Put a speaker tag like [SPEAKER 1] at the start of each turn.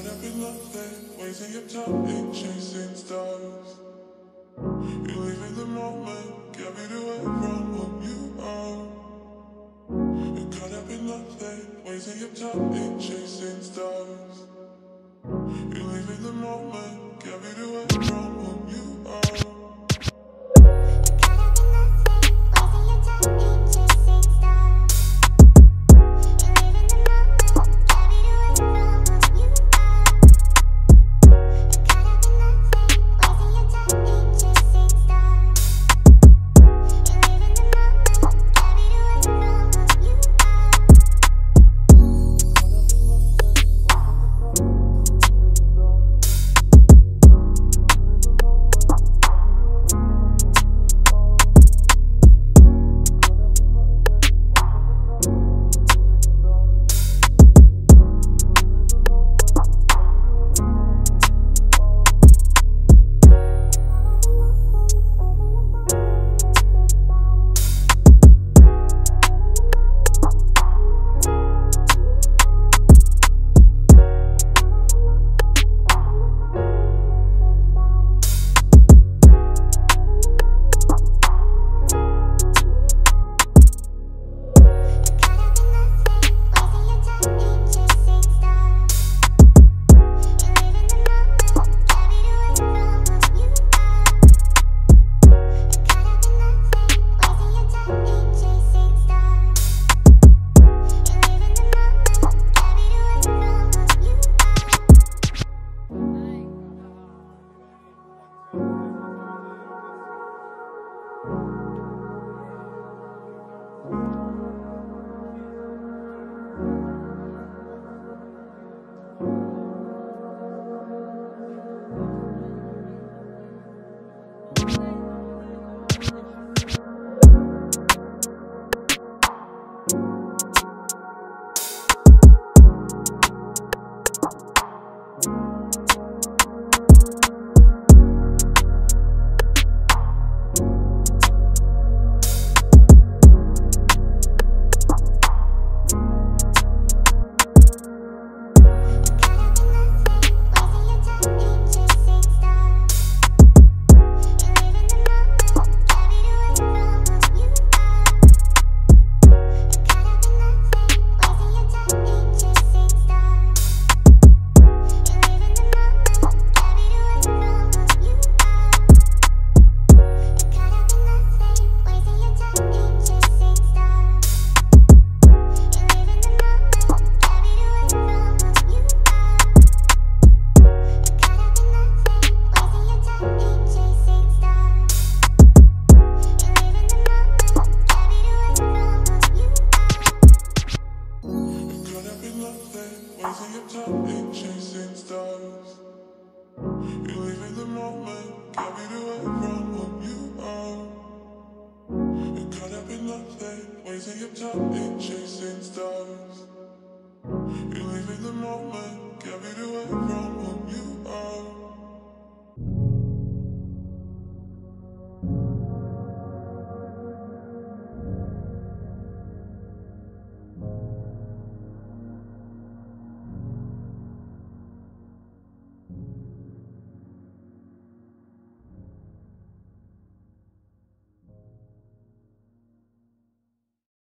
[SPEAKER 1] Caught up in nothing, wasting your time in chasing stars. You live in the moment, carried away from who you are. You're caught up in nothing, wasting your time in chasing stars. You live in the moment, carried away from who you are. Wasting your time in chasing stars. You live in the moment, carried away from who you are. You're caught up in nothing, wasting your time in chasing stars. You live in the moment, carried away from